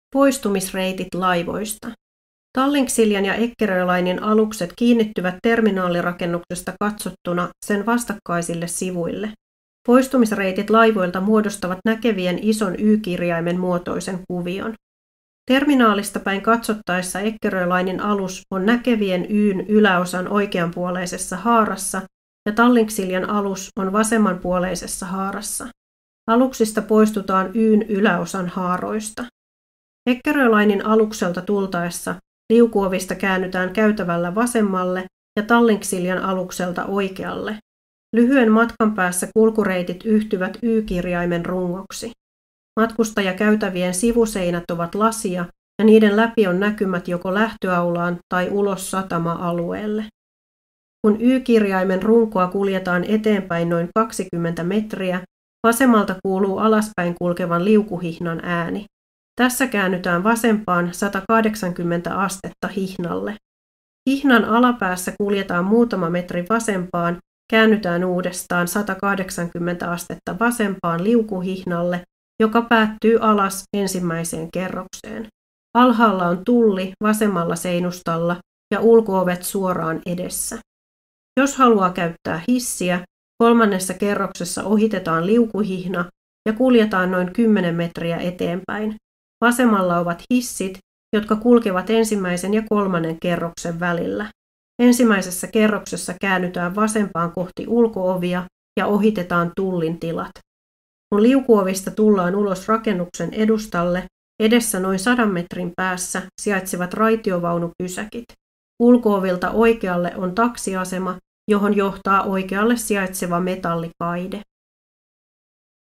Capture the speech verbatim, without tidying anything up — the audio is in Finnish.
Poistumisreitit laivoista. Tallink-Siljan ja Eckerö Linein alukset kiinnittyvät terminaalirakennuksesta katsottuna sen vastakkaisille sivuille. Poistumisreitit laivoilta muodostavat näkevien ison Y-kirjaimen muotoisen kuvion. Terminaalista päin katsottaessa Eckerö Linein alus on näkevien Y:n yläosan oikeanpuoleisessa haarassa ja Tallink-Siljan alus on vasemmanpuoleisessa haarassa. Aluksista poistutaan Y:n yläosan haaroista. Eckerö Linein alukselta tultaessa liukuovista käännytään käytävällä vasemmalle ja Tallink-Siljan alukselta oikealle. Lyhyen matkan päässä kulkureitit yhtyvät Y-kirjaimen rungoksi. Matkustajakäytävien sivuseinät ovat lasia ja niiden läpi on näkymät joko lähtöaulaan tai ulos satama-alueelle. Kun Y-kirjaimen runkoa kuljetaan eteenpäin noin kaksikymmentä metriä, vasemmalta kuuluu alaspäin kulkevan liukuhihnan ääni. Tässä käännytään vasempaan sata kahdeksankymmentä astetta hihnalle. Hihnan alapäässä kuljetaan muutama metri vasempaan, käännytään uudestaan sata kahdeksankymmentä astetta vasempaan liukuhihnalle, joka päättyy alas ensimmäiseen kerrokseen. Alhaalla on tulli vasemmalla seinustalla ja ulkoovet suoraan edessä. Jos haluaa käyttää hissiä, kolmannessa kerroksessa ohitetaan liukuhihna ja kuljetaan noin kymmenen metriä eteenpäin. Vasemmalla ovat hissit, jotka kulkevat ensimmäisen ja kolmannen kerroksen välillä. Ensimmäisessä kerroksessa käännytään vasempaan kohti ulkoovia ja ohitetaan tullin tilat. Kun liukuovista tullaan ulos rakennuksen edustalle, edessä noin sadan metrin päässä sijaitsevat raitiovaunupysäkit. Ulkoovilta oikealle on taksiasema, johon johtaa oikealle sijaitseva metallikaide.